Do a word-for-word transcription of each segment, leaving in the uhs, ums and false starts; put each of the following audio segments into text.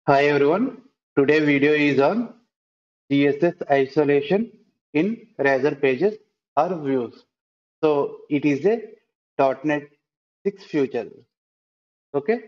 Hi everyone. Today video is on C S S isolation in Razor pages or views. So it is a .NET six future. Okay.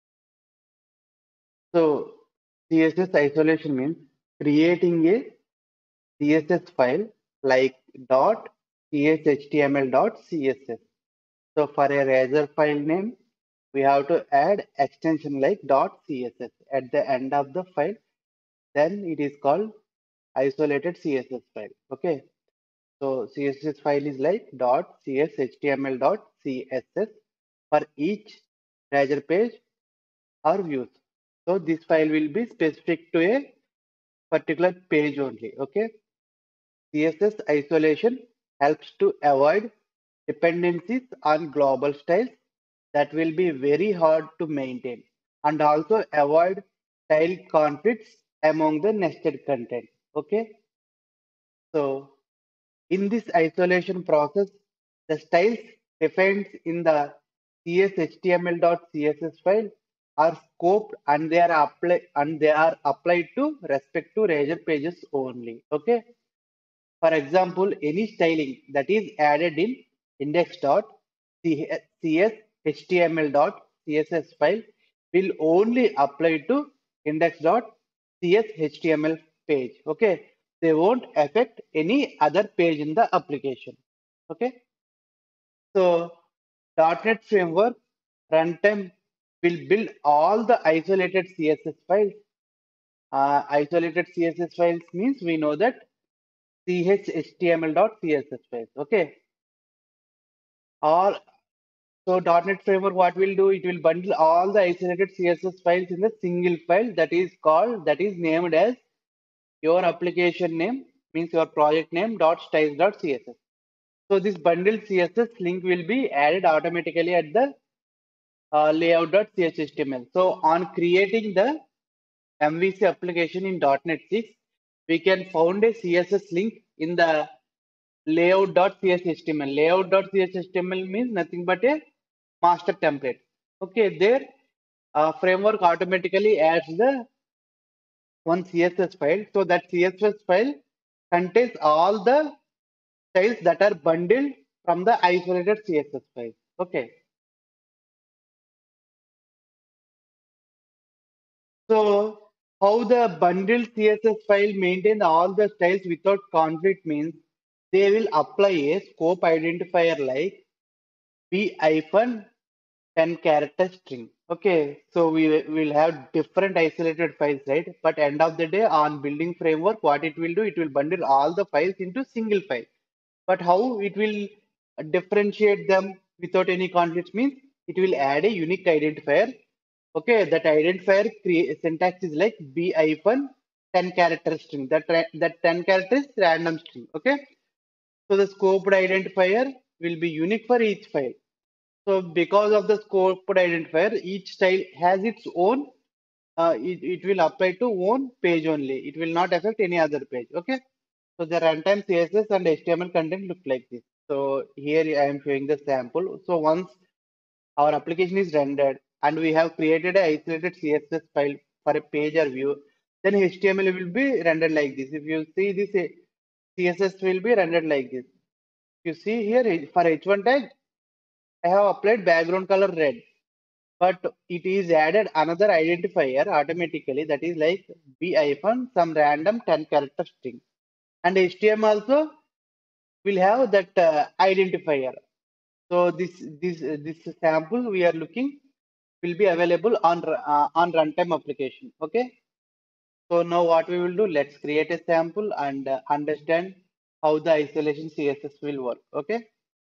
So C S S isolation means creating a C S S file like dot .cshtml dot .css. So for a Razor file name, we have to add extension like dot .css at the end of the file. Then it is called isolated C S S file. Okay, so C S S file is like dot .cshtml dot .css for each Razor page or views. So this file will be specific to a particular page only. Okay, C S S isolation helps to avoid dependencies on global styles that will be very hard to maintain and also avoid style conflicts among the nested content. Okay, so in this isolation process, the styles defined in the cshtml.css file are scoped and they are applied and they are applied to respect to Razor pages only. Okay. For example, any styling that is added in index.cshtml.css file will only apply to index.cshtml page. Okay, they won't affect any other page in the application. Okay, so .NET Framework runtime will build all the isolated C S S files. Uh, isolated C S S files means we know that chhtml.css files. Okay, or so .NET Framework what will do? It will bundle all the isolated C S S files in a single file that is called that is named as your application name means your project name dot styles.css. So this bundled C S S link will be added automatically at the uh, layout.chhtml. So on creating the M V C application in .NET six, we can found a C S S link in the layout.cshtml. Layout.cshtml means nothing but a master template. Okay, there uh, framework automatically adds the one C S S file. So that C S S file contains all the styles that are bundled from the isolated C S S file. Okay. So how the bundled C S S file maintain all the styles without conflict means they will apply a scope identifier like b hyphen ten character string. Okay, so we will have different isolated files, right? But end of the day, on building framework, what it will do, it will bundle all the files into single file. But how it will differentiate them without any conflicts means it will add a unique identifier. Okay, that identifier create, syntax is like b hyphen ten character string. That that ten characters random string. Okay, so the scoped identifier will be unique for each file. So because of the scoped identifier, each style has its own, uh, it, it will apply to own page only. It will not affect any other page. Okay. So the runtime C S S and H T M L content look like this. So here I am showing the sample. So once our application is rendered and we have created a isolated C S S file for a page or view, then H T M L will be rendered like this. If you see this, eh, C S S will be rendered like this. You see here eh, for H one tag, I have applied background color red, but it is added another identifier automatically that is like b hyphen some random ten character string, and H T M L also will have that uh, identifier. So this this uh, this sample we are looking will be available on uh, on runtime application. Okay. So now what we will do? Let's create a sample and uh, understand how the isolation C S S will work. Okay.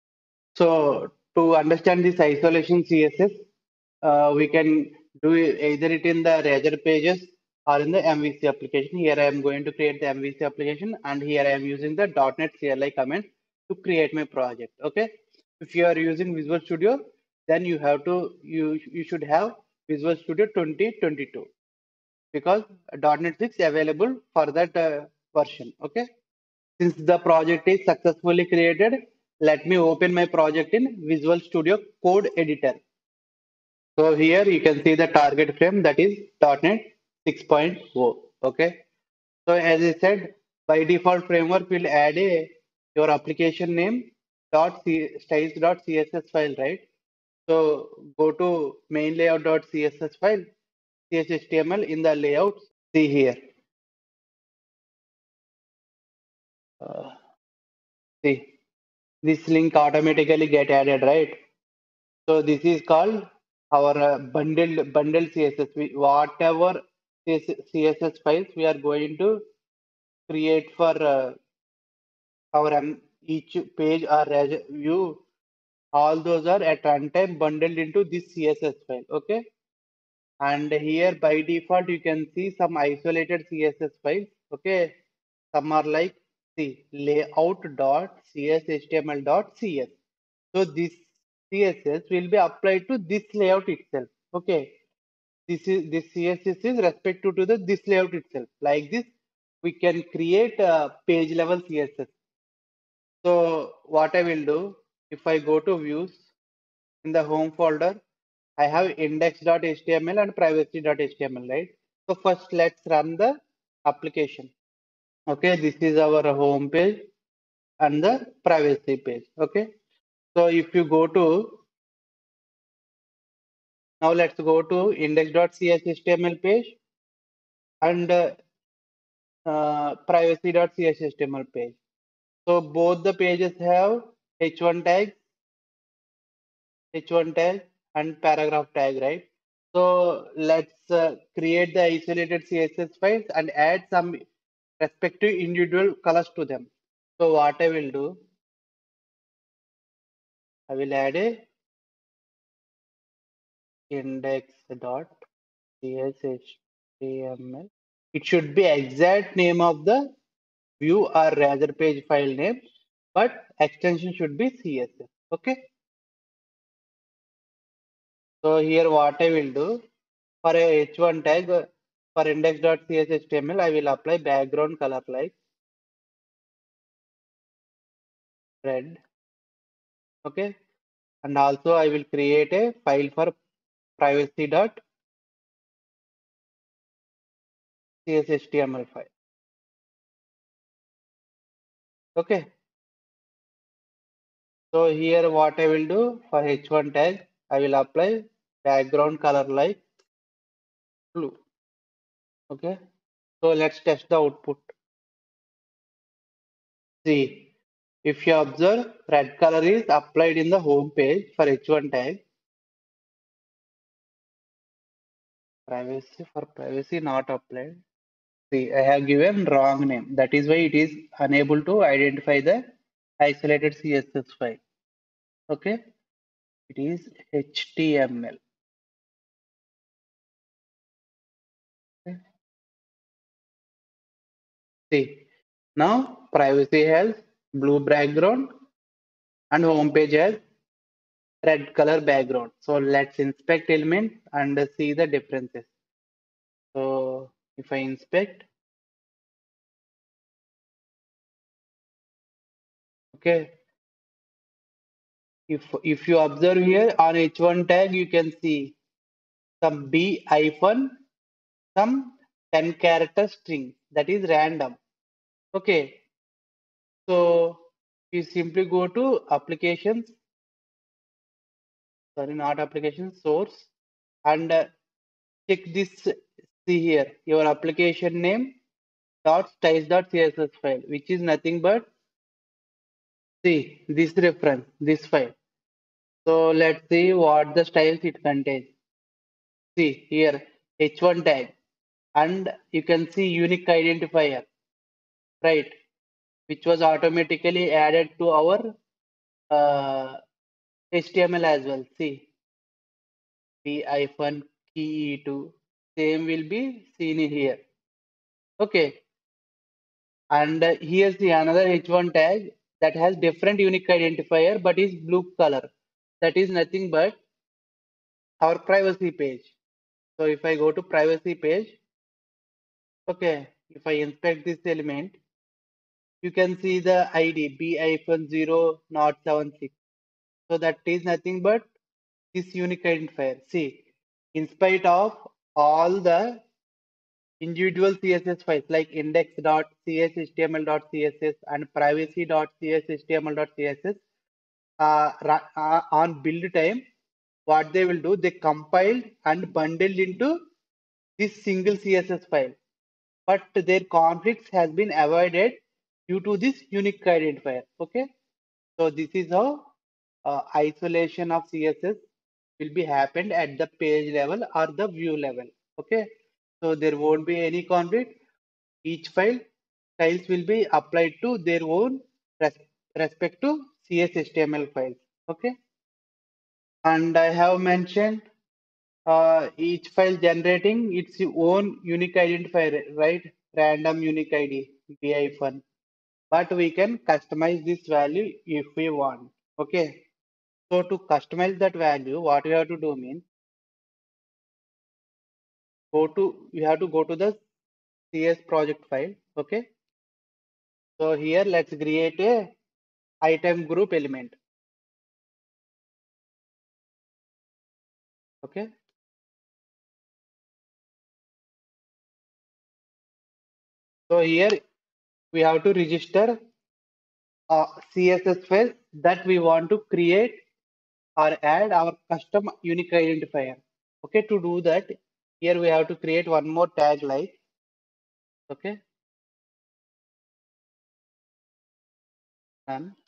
So to understand this isolation C S S, uh, we can do it either it in the Razor pages or in the M V C application. Here I am going to create the M V C application, and here I am using the .NET C L I command to create my project. Okay. If you are using Visual Studio, then you have to you you should have Visual Studio twenty twenty-two because .NET six available for that uh, version. Okay. Since the project is successfully created, let me open my project in Visual Studio Code Editor. So here you can see the target frame that is .NET six point oh. Okay. So as I said, by default framework will add a your application name dot c, styles dot css file, right? So go to main layout dot css file, C S H T M L in the layout. See here. Uh, see this link automatically get added, right? So this is called our uh, bundled bundle C S S. We, whatever C S S files we are going to create for uh, our um, each page or as view, all those are at runtime bundled into this C S S file. Okay, and here by default you can see some isolated C S S files. Okay, some are like see layout dot cshtml dot cs. So this C S S will be applied to this layout itself. Okay, this is this C S S is respective to the this layout itself. Like this, we can create a page level C S S. So what I will do, if I go to views in the home folder, I have index.html and privacy.html, right? So first let's run the application. Okay, this is our home page and the privacy page. Okay, so if you go to now let's go to index.cshtml page and uh, uh, privacy.cshtml page. So both the pages have h one tag, h one tag and paragraph tag, right? So let's uh, create the isolated C S S files and add some respective individual colors to them. So what I will do, I will add a index.cshtml. It should be exact name of the view or rather page file name, but extension should be C S S. Okay. So here what I will do for a h one tag uh, for index.cshtml, I will apply background color like red. Okay. And also I will create a file for privacy.cshtml file. Okay. So here what I will do for h one tag, I will apply background color like blue. Okay. So let's test the output. See, if you observe, red color is applied in the home page for h one tag. Privacy for privacy not applied. See, I have given wrong name. That is why it is unable to identify the isolated C S S file. Okay, it is H T M L. Okay. See, now privacy has blue background and home page has red color background. So let's inspect element and see the differences. So if I inspect, okay, if if you observe here on H one tag, you can see some B hyphen, some ten character string that is random. Okay, so you simply go to applications, sorry, not applications, source, and uh, check this. See here, your application name dot styles dot css file, which is nothing but see this reference, this file. So let's see what the styles it contains. See here, h one tag, and you can see unique identifier, right? Which was automatically added to our uh, H T M L as well. See, p hyphen key e two, same will be seen in here. Okay, and uh, here's the another h one tag that has different unique identifier but is blue color. That is nothing but our privacy page. So if I go to privacy page, okay, if I inspect this element, you can see the I D b hyphen zero not seven six. So that is nothing but this unique identifier. See, in spite of all the individual C S S files like index.cshtml.css and privacy.cshtml.css uh, ra- uh, on build time, what they will do, they compiled and bundled into this single C S S file. But their conflicts has been avoided due to this unique identifier. Okay, so this is how uh, isolation of C S S will be happened at the page level or the view level. Okay, so there won't be any conflict. Each file styles will be applied to their own res respective C S H T M L files. Okay, and I have mentioned uh, each file generating its own unique identifier, right? Random unique I D, B hyphen. But we can customize this value if we want. Okay. So to customize that value, what we have to do means go to we have to go to the C S project file. Okay. So here let's create a item group element. Okay. So here we have to register a C S S file that we want to create or add our custom unique identifier. Okay, to do that, here we have to create one more tag like, okay, and,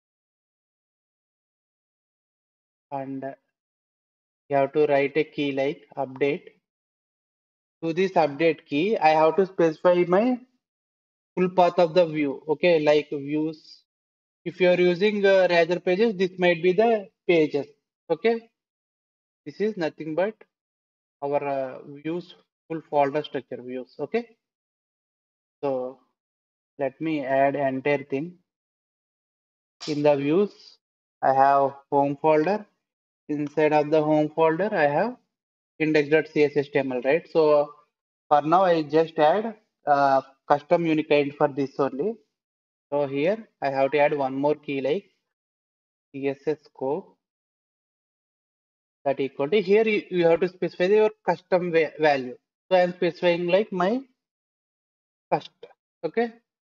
and you have to write a key like update. To this update key, I have to specify my full path of the view. Okay, like views. If you are using uh, Razor pages, this might be the pages. Okay, this is nothing but our uh, views full folder structure views. Okay, so let me add entire thing. In the views, I have home folder. Inside of the home folder, I have index.cshtml, right? So for now, I just add uh, custom unique I D for this only. So here I have to add one more key like C S S scope that equal to here you, you have to specify your custom va value. So I am specifying like my custom. Okay.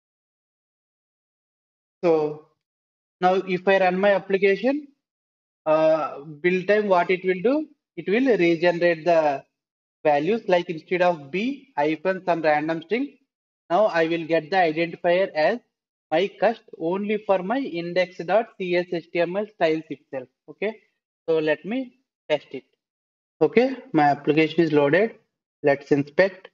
So now if I run my application, uh, build time, what it will do, it will regenerate the values like instead of b hyphen some random string. Now I will get the identifier as my cust only for my index.cshtml styles itself. Okay, so let me test it. Okay, my application is loaded. Let's inspect.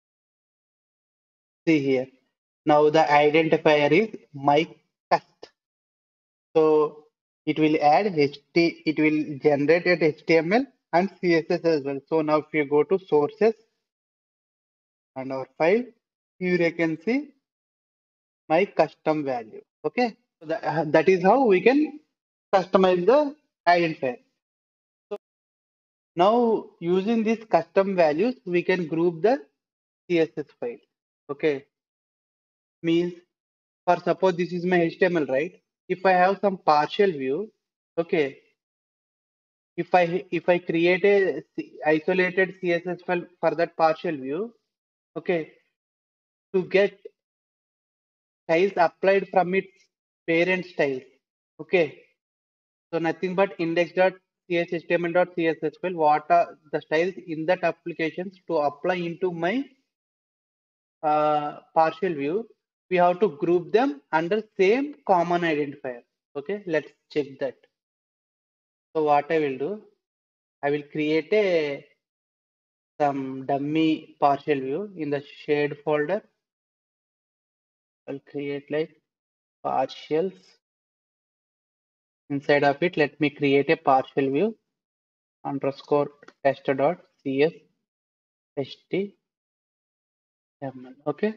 See here. Now the identifier is my cust. So it will add H T, it will generate at H T M L and C S S as well. So now if you go to sources and our file, here you can see my custom value. Okay, so that, uh, that is how we can customize the identifier. So now using these custom values, we can group the C S S file. Okay, means for suppose this is my H T M L, right? If I have some partial view, okay, if I if I create a C- isolated C S S file for that partial view, okay, to get styles applied from its parent styles, okay. So nothing but index.cshtml.css file. What are the styles in that applications to apply into my uh, partial view? We have to group them under same common identifier. Okay, let's check that. So what I will do, I will create a some dummy partial view in the shared folder. I'll create like partials. Inside of it, let me create a partial view underscore test.cshtml. Okay,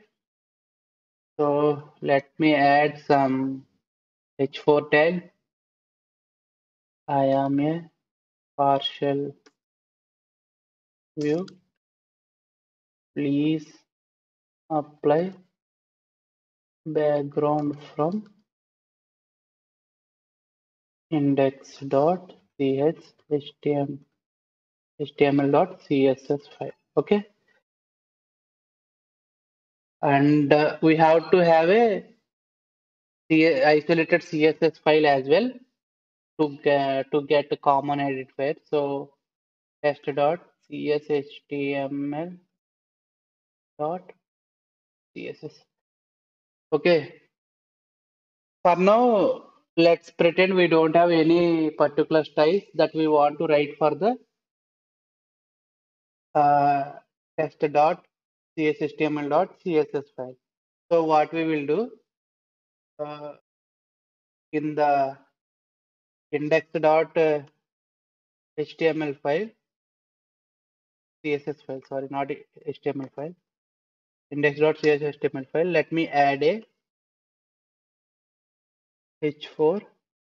so let me add some H four tag. I am a partial view. Please apply background from index.chtml.css file. Okay, and uh, we have to have a C isolated C S S file as well to get to get a common identifier. So test dot cshtml dot css. Okay. For now, let's pretend we don't have any particular styles that we want to write for the uh, test dot cshtml dot css file. So what we will do uh, in the index dot uh, html file, css file, sorry, not H T M L file, index dot css html file. Let me add a h four.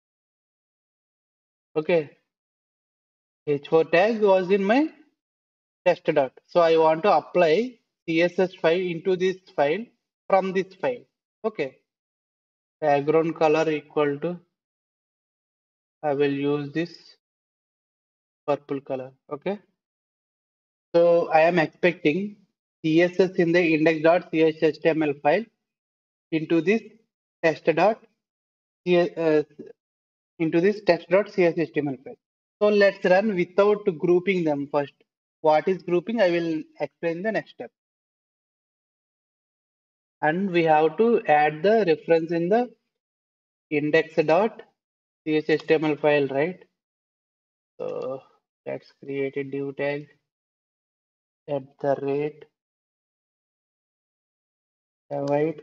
Okay, h four tag was in my test dot. So I want to apply C S S file into this file from this file. Okay, background color equal to, I will use this purple color. Okay, so I am expecting C S S in the index.cshtml file into this test dot uh, into this test.cshtml file. So let's run without grouping them first. What is grouping? I will explain the next step. And we have to add the reference in the index.cshtml file, right? So let's create a div tag at the rate avoid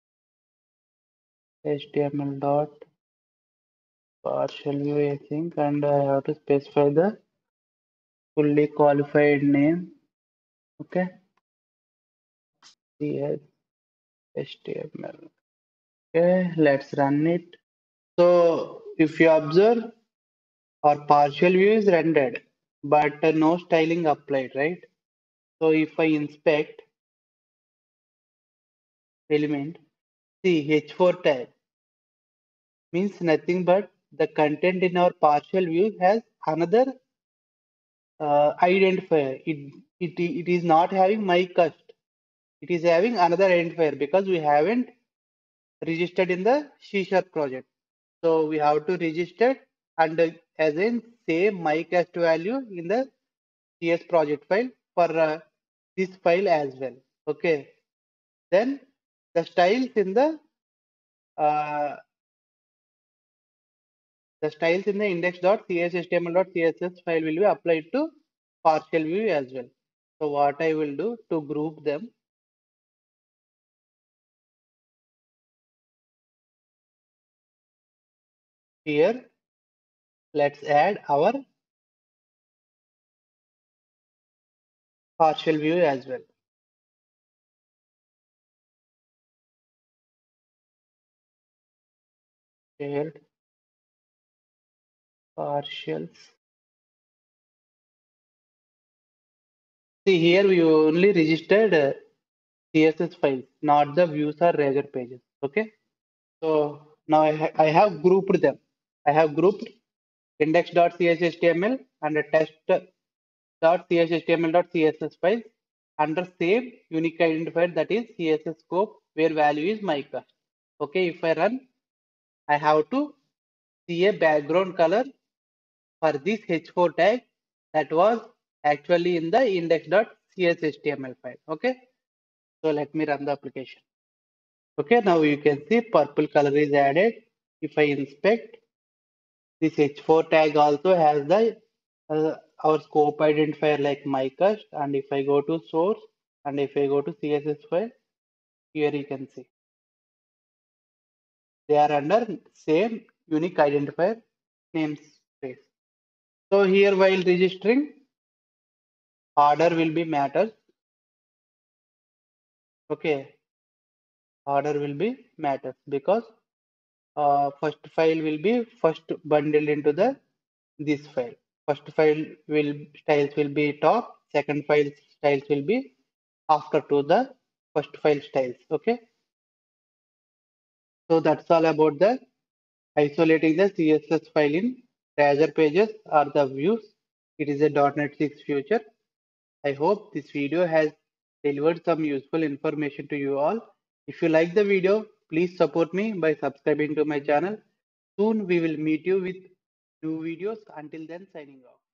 html dot partial view async, and I have to specify the fully qualified name. Okay, cshtml. Okay, let's run it. So if you observe, our partial view is rendered, but uh, no styling applied, right? So if I inspect element, see H four tag means nothing but the content in our partial view has another uh, identifier. It, it, it is not having my cust. It is having another identifier because we haven't registered in the C sharp project. So we have to register and uh, as in say my cast value in the C S project file for uh, this file as well. Okay. Then the styles in the uh, the styles in the index.cshtml.css file will be applied to partial view as well. So what I will do to group them, here let's add our partial view as well. Shared partials. See here we only registered uh, C S S files, not the views or razor pages. Okay. So now I, ha I have grouped them. I have grouped index.cshtml and a test.cshtml.css files under same unique identifier, that is C S S scope, where value is my cast. Okay, if I run, I have to see a background color for this H four tag that was actually in the index.cshtml file. Okay, so let me run the application. Okay, now you can see purple color is added. If I inspect, this H four tag also has the uh, our scope identifier like mycast, and if I go to source and if I go to C S S file, here you can see they are under same unique identifier namespace. So here while registering, order will be matters. Okay, order will be matters because uh, first file will be first bundled into the this file. First file will styles will be top, second file styles will be after to the first file styles. Okay, so that's all about the isolating the C S S file in Razor Pages or the views. It is a .NET six future. I hope this video has delivered some useful information to you all. If you like the video, please support me by subscribing to my channel. Soon we will meet you with new videos. Until then, signing off.